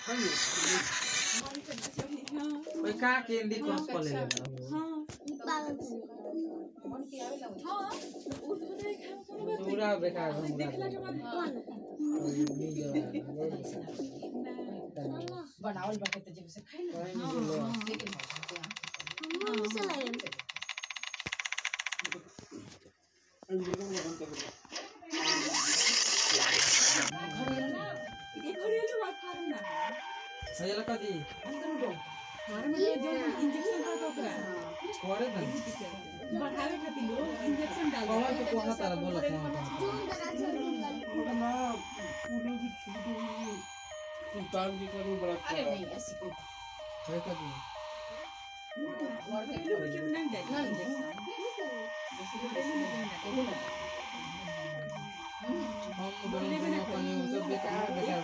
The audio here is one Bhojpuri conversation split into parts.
ओए का कैंडी क्रॉस कर ले हां हां पूरा बेकार हो देखला के बाद बनावल बाटे त जब से खाई ना लेकिन ये घरेलू फार्म ना सही लगा दी फार्म में जो इंजेक्शन का ओकरा करे ना बढ़ावे खातिर लोग इंजेक्शन डाल कौन तो कोहा तारा बोला ना पूरे भी सुल्तान जी का भी बड़ा अरे नहीं ऐसी कोई है का दी और के क्यों नहीं दे ना इंजेक्शन हम बोले बिना पानी सब बेकार बेकार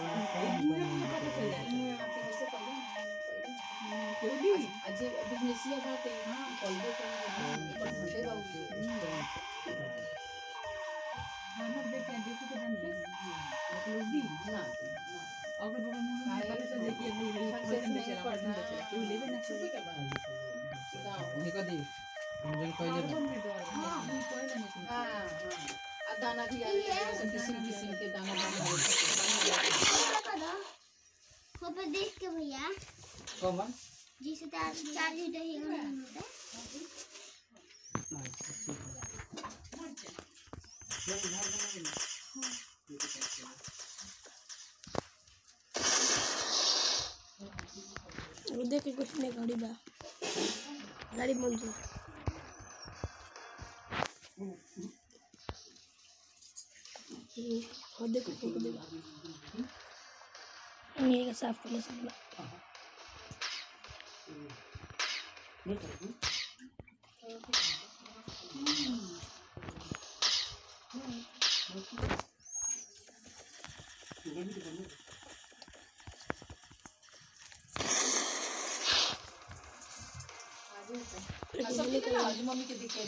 अजय बिजनेसिया बाटे हां कॉलेज के ऊपर घंटे बाबू हमर बेटा जैसे के बनी मतलब दी ना अगर वो मुंह में पता चल जाए कि ये पसंद है पसंद है तो ले लेना छुपे के बाद नहीं का दी हम जन पहले हां पहले नहीं हां हां आ दाना भी आवे किस्म किस्म के दाना फोटो देख के भैया कौन जिसे 4 लीटर ही होता वो देख के कुछ नहीं गाड़ी बा गाड़ी मंजूर और देखो फोटो देगा मेरे का साफ कर ले सब मम्मी के दिखे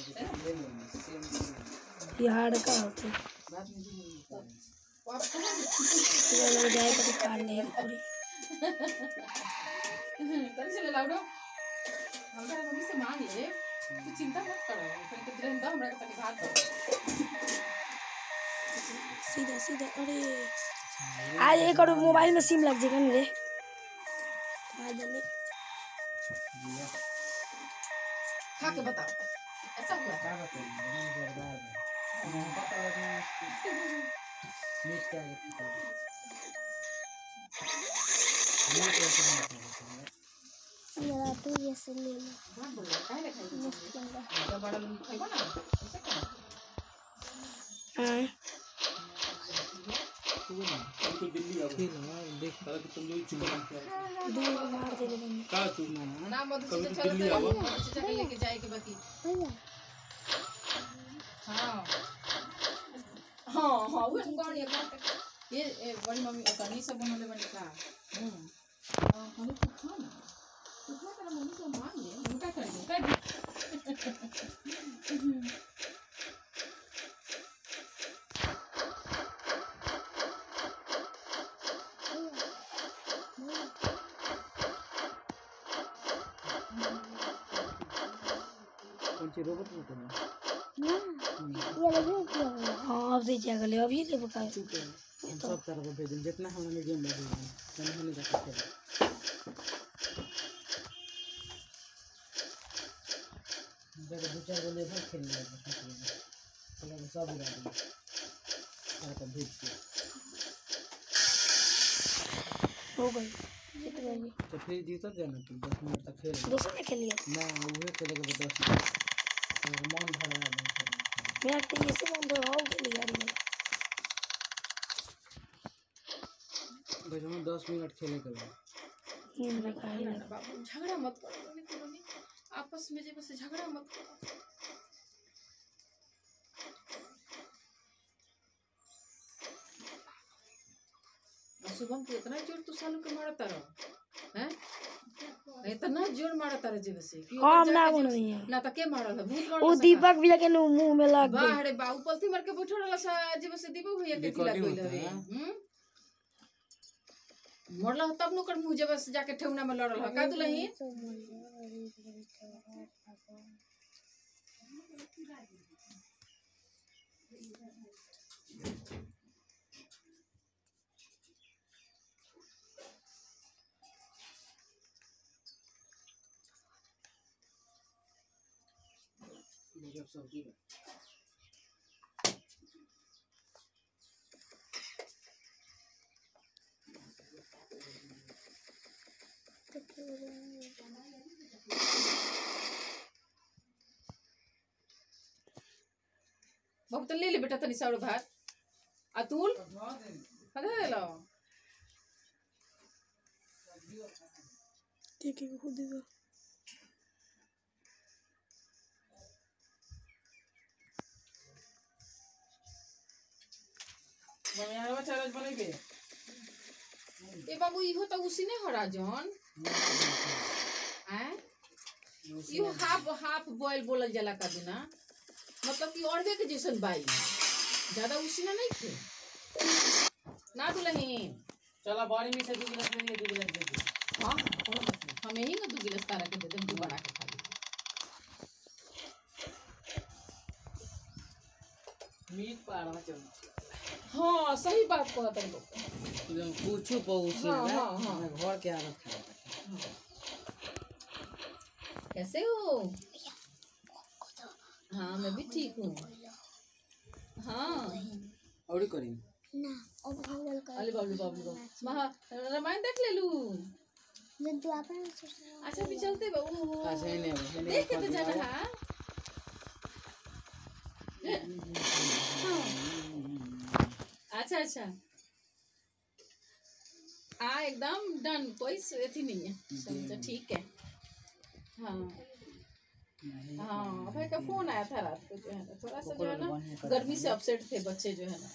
ये हार्ड का होते लोग जाए तो काट ले पूरी तरी से ले लाउडो हमरा मम्मी से मांग ले तू चिंता मत करो कहीं तो रहंदा हमरा के तनी बात सीधा सीधा अरे आज एक और मोबाइल में सिम लग जाएगा मेरे आज ले खा के बताओ ऐसा हुआ क्या बताऊं मैं पता लगा मीट क्या है मेरा तो ये से ले लो हां बोलो काहे रे खाई जब बड़ा लोग खाइबो ना ऐसा क्या हां तो दिल्ली आओ देख तारा कि तुम जो चुका दो मार दे बंद का चुना ना मधु कभी से तो चलो दिल्ली आओ से जगह लेके जाए के बाकी भैया हां हां हां वो कौन ये बड़ी मम्मी कनी सब बनले बनी का हां हम तो खाना तो क्या कर मम्मी से मांग ले हम क्या करेंगे कर कौन सी रोबोट में करना ना ये लगे क्या हां अब दे जाएगा ले अभी ले बका हम सब तरह को भेज जितना हम हमें गेम लगे हम नहीं रख सकते जब दो चार गोले पर खेल रहे हैं चलो सब उड़ा देंगे सारा का भेज के हो गई जीत गए तो फिर जीत जाना तुम 10 मिनट तक खेल दूसरे में खेलिए ना वो खेलेगा 10 मिनट मन भरा है मेरा टीम से बंद हो गई गाड़ी में बस हम 10 मिनट खेलेगा नींद में गाड़ी में बाबू झगड़ा मत करो मम्मी आपस में जे बस झगड़ा मत करो शुभम तो इतना जोर तू सालू के मारता रहो हैं इतना जोर मारता रहे जे बसे हम ना बननी है ना त के मारल है भूत वो दीपक भी के मुंह में लग गई वाह रे बाऊ पलथी मार के बैठो रहला सा जे बसे दीपक भैया के तिला कोइल हवे मरल तब न कर मुंह जब से जाके ठेहुना में लड़ल ह का दुलही जब सब्जी बहुत ले ले बेटा तनी साउर भात अतुल कदे देलो ठीक है खुद दे मम्मी हरवा चावल बनेबे ए बाबू इहो त उसी ने हरा जन हैं इहो हाफ हाफ बॉयल बोलल जाला का बिना मतलब कि औरवे के जैसन बाई ज्यादा उसी ने नहीं थे ना दुलहीन चला बारी में से 2 गिलास ले लिए 2 गिलास दे दे हां हमें ही 2 गिलास तारा के दे दे तू बना के खा ले मीट पाड़ा चल हाँ सही बात कहत है लोग एकदम पूछो पहुंची हाँ, हाँ, हाँ। घर के आदत खराब कैसे हो हाँ मैं भी ठीक हूँ हाँ और करी ना अब गूगल कर अरे बाबू बाबू महा रामायण देख ले लू जब तू अपन अच्छा भी चलते बाबू अच्छा नहीं देख के तो जाना है अच्छा अच्छा हाँ एकदम डन कोई एथी नहीं है समझो ठीक है हाँ हाँ भाई का फोन आया था रात को जो है ना थोड़ा सा जो है ना गर्मी से अपसेट थे बच्चे जो है ना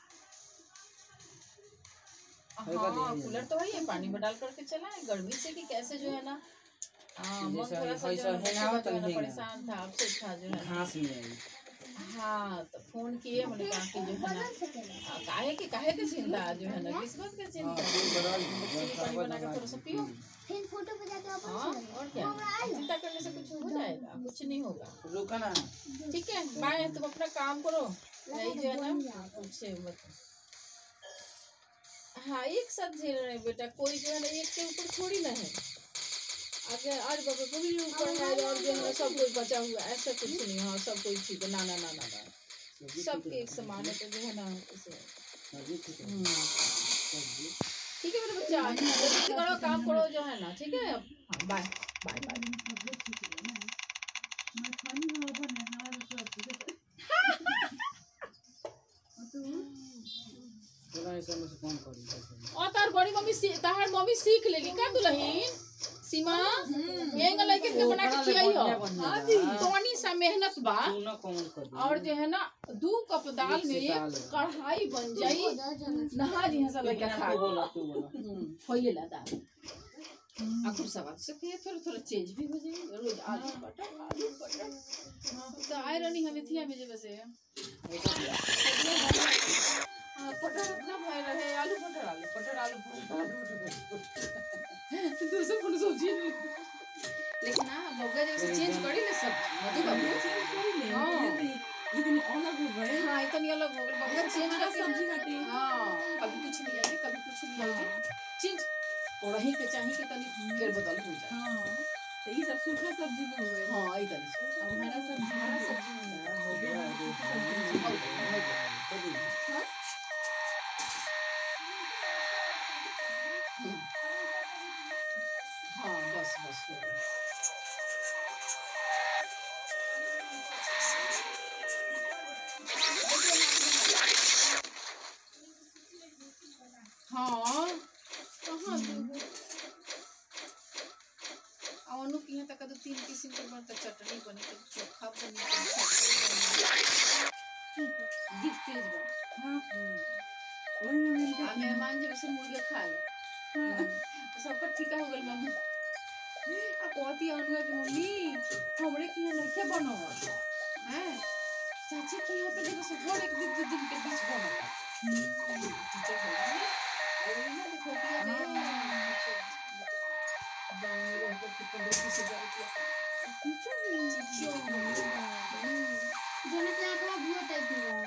हाँ कूलर तो है ये पानी में डाल करके चला है गर्मी से कि कैसे जो है ना हाँ मन थोड़ा सा जो है ना परेशान था अपसेट था जो है ना घास में आई हाँ तो फोन किए मैंने कहा कि जो है ना काहे के चिंता जो है ना किस बात का चिंता चीनी पानी बना के थोड़ा सा पियो फिर फोटो पे जाके अपन हाँ और क्या चिंता करने से कुछ हो जाएगा कुछ नहीं होगा रुका ना ठीक है बाय तुम अपना काम करो यही जो है ना कुछ मत हाँ एक साथ झेल रहे बेटा कोई जो है ना एक के ऊपर थोड़ी ना है अगर आज बाबा को भी ऊपर है और जो है सब कोई बचा हुआ ऐसा कुछ नहीं हाँ सब कोई ठीक है ना ना ना ना ना सबके एक समान है तो जो है ना ठीक है मेरे बच्चा जल्दी करो काम करो जो है ना ठीक है हाँ बाय बाय बाय थोड़ा ऐसा में से कौन करी और तार बड़ी मम्मी सीख लेली का दुल्हन सीमा यही लड़के के बना के खियाई हो तोनी सा मेहनत बा तू ना कौन कर और जो है ना 2 कप दाल में कढ़ाई बन जाई नहा जी ऐसा लड़का खा तू बोला होइए ला दाल आखिर सवाल से फिर थोड़ा थोड़ा चेंज भी हो जाए रोज आलू बटर तो आयरन हमें थी हमें जे वैसे पटर इतना भाई रहे आलू पटर दूसरे पुलिस सब्जी लेकिन ना बग्गा जब से चेंज करी ना सब मधु बाबू हां इतनी अलग हो गए हां इतनी अलग हो गई बग्गा चेंज का सब्जी हटे हां कभी कुछ नहीं आए कभी कुछ नहीं आए चेंज और ही के चाहिए कि तनी फिर बदल हो जाए हां तो ये सब सूखा सब्जी में हो गए हां इधर अब हरा सब्जी हो गया हाँ बस बस हो गया हाँ कहाँ अनु की यहाँ तक 3 किस्म के बनता चटनी बनी तो चोखा बनी तो तेज बन हां वही में आ मेहमान जब से मुर्गा खा ले सबका ठीका हो गल मम्मी आ कहती अनुआ की मम्मी हमरे की नहीं के बनावत हैं चाची की यहाँ तो जब से घर 1 दिन 2 दिन के बीच बनता टीचर बोली जोने के आंकड़ा भी टाइप हुआ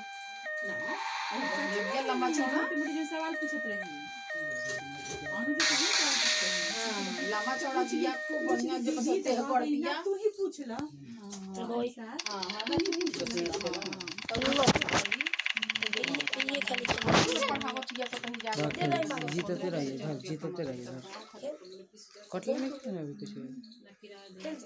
ये लंबा चौड़ा मुझे जो सवाल पूछत रही अनु जी कभी सवाल पूछते हैं लंबा चौड़ा बिया खूब बढ़िया जो बताते हैं बड़ बिया तू ही पूछला हां हम ही पूछते ये खाली पढ़ावत बिया तो कहीं जा जीतते रहिए घर जीतते रहिए घर कटले नहीं कुछ ना अभी कुछ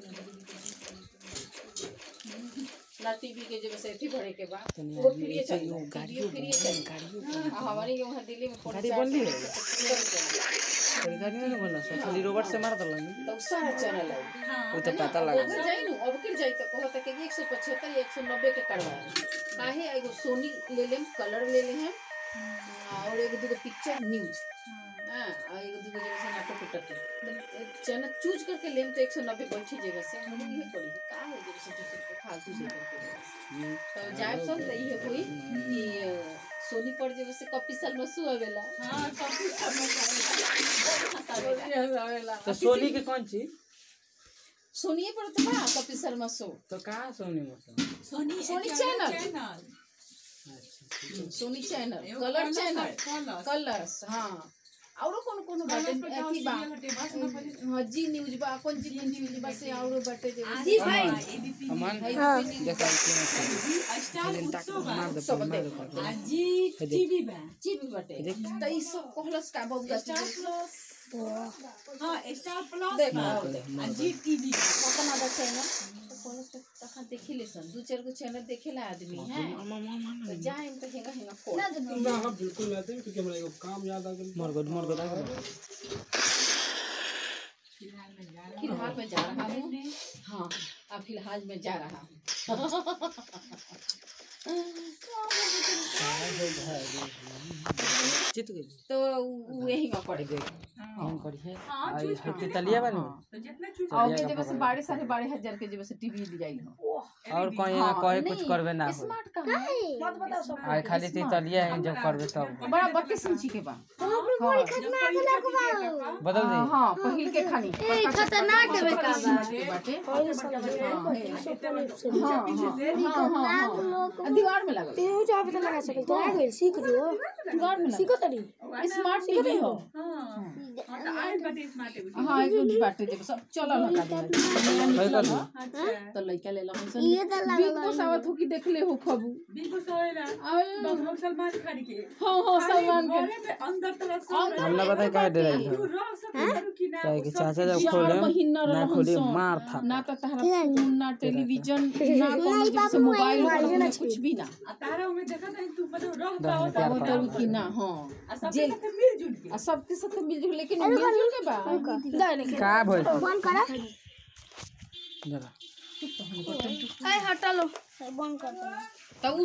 ना टीवी के जब से एथी भरे के बाद तनी वो फ्री चाहिए वो गाड़ियों फ्री चाहिए हमारे वहां दिल्ली में गाड़ी बनली है कोई गाड़ी नहीं बनला सो खाली रोबोट से मार दला नहीं तो सारा चैनल है वो तो पता लगा अगर जाई नु अब फिर जाई तो कहत कि 175 190 के करवाए काहे एगो सोनी ले लेम कलर ले ले हैं और एक दूगो पिक्चर न्यूज हां और एक दूगो जगह से नाटक उटक चैनल चूज करके लेम तो 190 बैठी जगह से हम ये पड़ी का है जगह से फालतू दे करके तो जाए सन तो ये कोई कि सोनी पर जब से कॉपी साल में सु आवेला हां कॉपी सब आवेला तो सोनी के कौन चीज सोनी पर तो बा कॉपी शर्मा शो तो कहाँ सोनी मतलब Sony channel Sony channel colour channel Colors हाँ औरो कौन बाटे एथी बा हां जी न्यूज बा कौन जी न्यूज बा से औरो बाटे जे जी भाई अमन देखा स्टार उत्सव मार दे मार दे जी टीवी बा जीबी बाटे त ई सब कहलस का बउगा स्टार प्लस हां स्टार प्लस देखा जी टीवी कतना बाटे ना तो तखा देखि ले सन दो चार गो चैनल देखेला आदमी है तो जाए तो हेंगा हेंगा खोल ना हम बिल्कुल ना दें क्योंकि हमरा एगो काम याद आ गेल मर गो फिलहाल मैं जा रहा हूँ हाँ अब फिलहाल मैं जा रहा हूँ जीत गई तो वो यही में पड़ गए हम करी है हां आई चूज हेती तलिया बनी तो जितना चूज और के जब से 12,500 के जब से टीवी दी जाई हो और कहे कुछ करबे ना हो स्मार्ट कहां है मत बताओ सब आई खाली ती तलिया है जब करबे तब बड़ा 32 इंची के बा बदल दे हां पहिल के खानी खतरनाक है का बाटे पहले साल में हां दीवार में लगा तेरे जा पे लगा सकल तो आ गई सीख लियो दीवार में सीखो तनी स्मार्ट टीवी हो हां तो आई बटे स्मार्ट है हां एक बाटे जब सब चला लगा भाई कर लो अच्छा तो लइका ले लो ये तो लगा बिग बॉस आवत हो कि देख ले हो खबू बिल्कुल सोएला आवे सलमान खान के हां सलमान के घरे में अंदर तरफ सब हम ना बताए काहे डराई तू था रह सकत कि ना काहे कि चाचा जब 4 खोले महीना ना रहन खोले सन। मार था ना तो तहरा फोन ना टेलीविजन ना कोनो जैसे मोबाइल ना कुछ भी ना आ तारा में देखत है तू मतलब रह दाहिने प्यार वो पा तो कि ना हां आ सब जेल साथ मिलजुल के आ सबके साथ मिलजुल लेकिन मिलजुल के बा दे नहीं का भइल बंद करा जरा ए हटा लो बंद कर दो तो